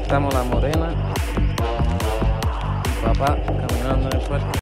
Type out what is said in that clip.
estamos la morena, papá caminando en el parque.